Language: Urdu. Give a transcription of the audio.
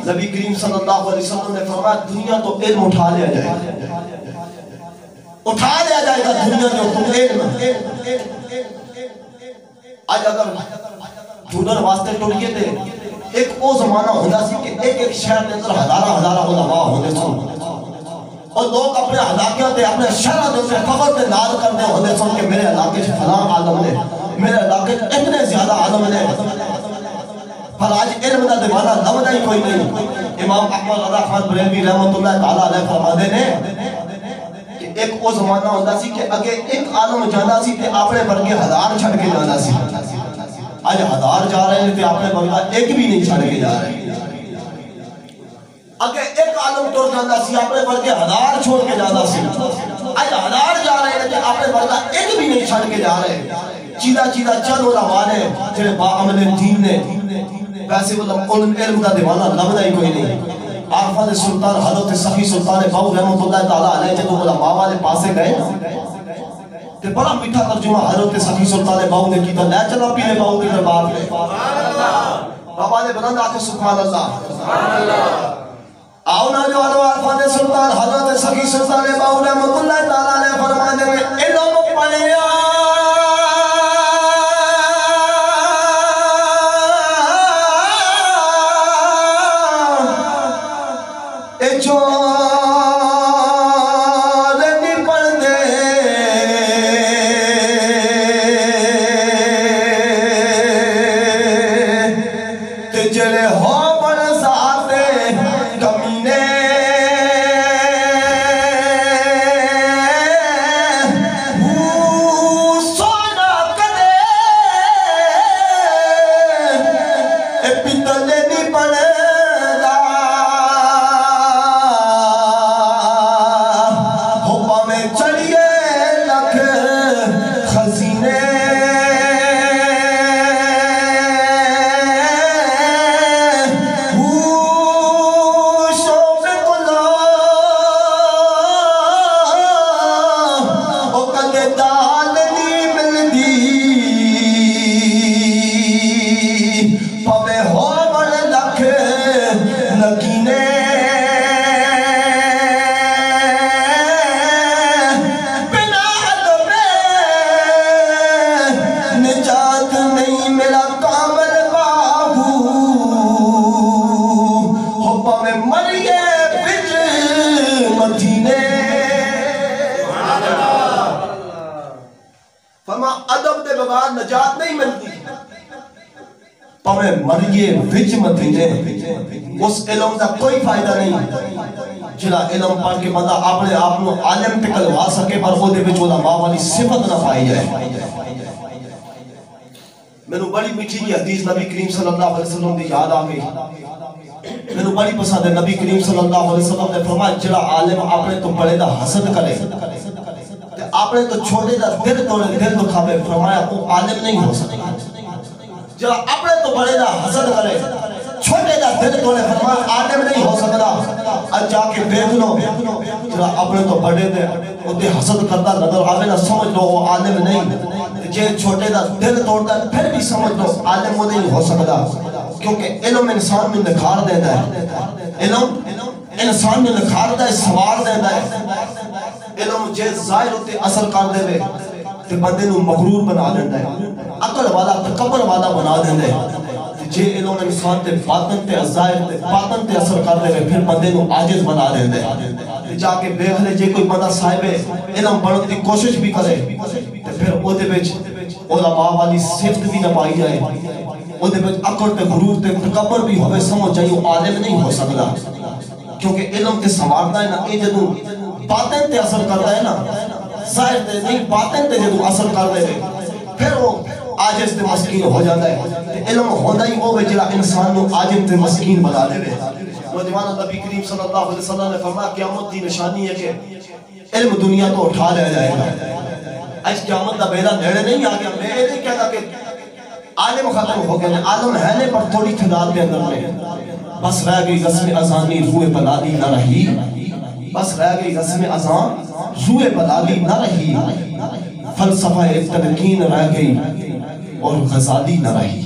نبی کریم صلی اللہ علیہ وسلم نے فرمایا دنیا تو علم اٹھا لیا جائے گا، اٹھا لیا جائے گا دنیا جو تم علم۔ آج اگر جھوڑن واسطے ٹوڑیے دے ایک او زمانہ ہوتا سی کہ ایک شہر کے اندر ہزارہ علماء ہوتے سن، اور لوگ اپنے علاقے تے اپنے شہر دے فخر تے نال کرتے ہوتے سن کہ میرے علاقے سے فلاں عالم نے، میرے علاقے سے اتنے زیادہ عالم نے۔ پر آج علم دا دیوانہ لبدا ہی کوئی نہیں۔ امام احمد رضا خان بریلوی رحمت اللہ تعالیٰ علیہ فرماتے نے کہ ایک او زمانہ ہوتا سی کہ اگے ایک عالم جانا سی تے اپنے ورگے ہزار چھڑ کے جانا سی، آج ہزار جا رہے ہیں تے اپنے ورگا ایک بھی نہیں چھڑ کے جا رہے ہیں۔ اگے ایک عالم ٹور جانا سی اپنے ورگے ہزار چھوڑ کے جانا سی، آج ہزار جا رہے ہیں تے اپنے ورگا ایک بھی نہیں چھڑ کے جا رہے ہیں۔ چیدہ چند علماء نے جنہیں با عمل دین نے ویسے علم کا دیوانہ لبدا ہی کوئی نہیں۔ عارفان سلطان حضرت سخی سلطان باؤ رحمت اللہ تعالیٰ علیہ جب علماء والے پاسے گئے کہ بڑا میٹھا ترجمہ حضرت سخی سلطان باؤ نے کیتا، لے چلا پیلے باؤ کے دربار میں۔ بابا نے بلند آکے سبحان اللہ آؤ نا جو عارفان سلطان حضرت سخی سلطان باؤ رحمت اللہ تعالیٰ علیہ فرمانے میں علم پڑھیا نجات نہیں ملتی، پویں مریے وچ مدینے اس علم دا کوئی فائدہ نہیں جنا علم پڑھ کے بندہ اپنے آپ کو عالم ٹکلوا سکے پر وہ دے وچ علماء والی صفت نہ پائی جائے۔ میں نے بڑی میٹھی کی حدیث نبی کریم صلی اللہ علیہ وسلم دی یاد آ گئی، میں نے بڑی پسند ہے۔ نبی کریم صلی اللہ علیہ وسلم نے فرمایا جڑا عالم اپنے تو بڑے دا حسد کرے اپنے تو چھوٹے دا دل دکھاوے، فرمایا وہ عالم نہیں ہو سکتا۔ جڑا اپنے تو بڑے دا حسد کرے چھوٹے دا دل توڑے، فرمایا عالم نہیں ہو سکتا۔ آج جا کے دیکھ لو جڑا اپنے تو بڑے دے وہ حسد کرتا نظر آوے نہ سمجھ لو وہ عالم نہیں، جے چھوٹے دا دل توڑتا ہے پھر بھی سمجھ لو عالم وہ نہیں ہو سکتا، کیونکہ علم انسان میں نکھار دیتا ہے، علم انسان میں نکھار دیتا ہے، سوار دیتا ہے۔ علم جے ظاہر ہوتے اثر کر دے وے تے بندے نو مغرور بنا دیتا ہے، عقل والا تکبر والا بنا دیتا ہے۔ جے علم انسان تے باطن تے ظاہر تے باطن تے اثر کر دے وے پھر بندے نو عاجز بنا دیتا ہے۔ جا کے دیکھ لے جے کوئی بندہ صاحب علم بننے کی کوشش بھی کرے تے پھر او دے وچ علماء والی صفت بھی نہ پائی جائے، او دے وچ عقل تے غرور تے تکبر بھی ہوے، سمجھ جائے وہ عالم نہیں ہو سکتا، کیونکہ علم تے سنوارتا ہے نا اے جدوں باطن تے اثر کرتا ہے نا، ظاہر تے نہیں باطن تے جدوں اثر کر دے پھر وہ عاجز تے مسکین ہو جاتا ہے۔ علم ہونا ہی وہ جڑا انسان نو عاجز تے مسکین بنا دے۔ نوجوان نبی کریم صلی اللہ علیہ وسلم نے فرمایا قیامت دی نشانی ہے کہ علم دنیا تو اٹھا لیا جائے گا۔ آج قیامت دا بیڑا نیڑے نہیں آ گیا، میں نہیں کہتا کہ عالم ختم ہو گئے، عالم ہے نہیں پر تھوڑی تعداد کے اندر میں بس رہ گئی رسم ازانی روئے بلالی نہ رہی، بس رہ گئی رسم ازان روئے بلالی نہ رہی، فلسفہ تلقین رہ گئی اور غزالی نہ رہی۔